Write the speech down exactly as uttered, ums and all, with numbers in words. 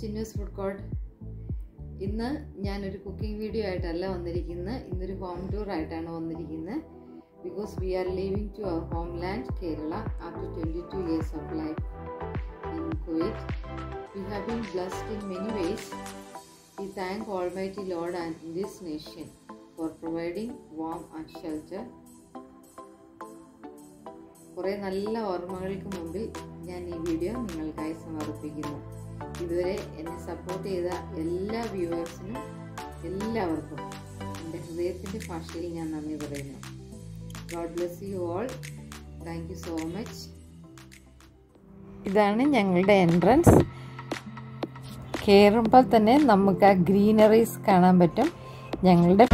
CHINNU'S food court. ഇന്ന് ഞാൻ ഒരു കുക്കിംഗ് വീഡിയോ ആയിട്ടല്ല വന്നിരിക്കുന്നത്. ഇന്നൊരു ഹോം ടൂർ ആയിട്ടാണ് വന്നിരിക്കുന്നത്. Because we are leaving to our homeland Kerala after twenty-two years of life in Kuwait. We have been blessed in many ways. We thank Almighty Lord and this nation for providing warmth and shelter. കുറേ നല്ല ഓർമ്മകൾക്ക് മുമ്പിൽ ഞാൻ ഈ വീഡിയോ നിങ്ങൾക്കായി സമർപ്പിക്കുന്നു. ഇതുവരെ എന്നെ സപ്പോർട്ട് ചെയ്ത എല്ലാ വ്യൂവേഴ്സിനും എല്ലാവർക്കും എൻ്റെ ഹൃദയത്തിൻ്റെ ഭാഷയിൽ ഞാൻ നന്ദി പറയുന്നു. God bless you all. Thank you so much. ഇതാണ് ഞങ്ങളുടെ എൻട്രൻസ്. കയറുമ്പോൾ തന്നെ നമുക്ക് ആ ഗ്രീനറീസ് കാണാൻ പറ്റും. ഞങ്ങളുടെ